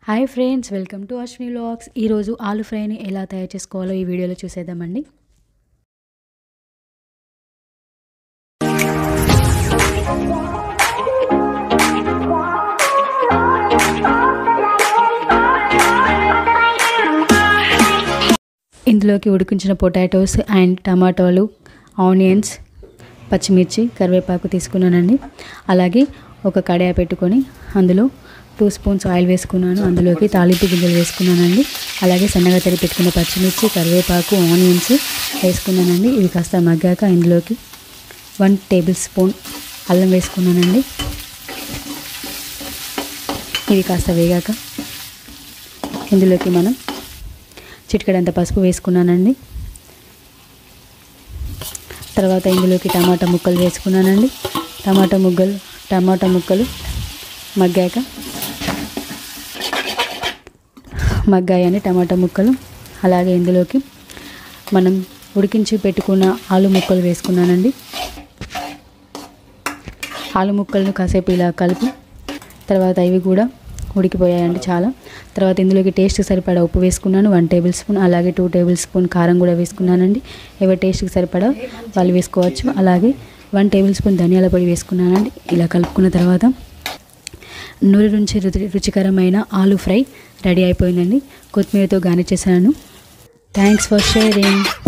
Hi friends, welcome to Ashwini vlogs. ఈరోజు ఆలు ఫ్రైని ఎలా తయారు చేసుకోవాలో ఈ వీడియోలో చూసేద్దామండి. ఇందులోకి ఉడికించిన పొటాటోస్ అండ్ టమాటాలు, ఆనియన్స్, పచ్చిమిర్చి, కరివేపాకు తీసుకున్నానండి. అలాగే ఒక కడాయి పెట్టుకొని అందులో 2 స్పూన్స్ ఆయిల్ వేసుకున్నాను. అందులోకి తాలింపు గింజలు వేసుకున్నానండి. అలాగే సన్నగా తరిగి పెట్టుకున్న పచ్చిమిర్చి, కరివేపాకు, ఆనియన్స్ వేసుకున్నానండి. ఇవి కాస్త మగ్గాక ఇందులోకి 1 టేబుల్ స్పూన్ అల్లం వేసుకున్నానండి. ఇవి కాస్త వేగాక ఇందులోకి మనం చిటికెడంత పసుపు వేసుకున్నానండి. తర్వాత ఇందులోకి టమాటా ముక్కలు వేసుకున్నానండి. టమాటా ముక్కలు మగ్గాయని టమాటా ముక్కలు. అలాగే ఇందులోకి మనం ఉడికించి పెట్టుకున్న ఆలు ముక్కలు వేసుకున్నానండి. ఆలు ముక్కలను కాసేపు ఇలా కలిపి తర్వాత ఇవి కూడా ఉడికిపోయాయండి చాలా. తర్వాత ఇందులోకి టేస్ట్కి సరిపడా ఉప్పు వేసుకున్నాను 1 టేబుల్ స్పూన్. అలాగే 2 టేబుల్ స్పూన్ కారం కూడా వేసుకున్నానండి. ఎవరి టేస్ట్కి సరిపడా వాళ్ళు వేసుకోవచ్చు. అలాగే 1 టేబుల్ స్పూన్ ధనియాల పొడి వేసుకున్నానండి. ఇలా కలుపుకున్న తర్వాత నూనె నుంచి రుచికరమైన ఆలు ఫ్రై రెడీ అయిపోయిందండి. కొత్తిమీరతో గార్నిష్ చేశాను. Thanks for sharing.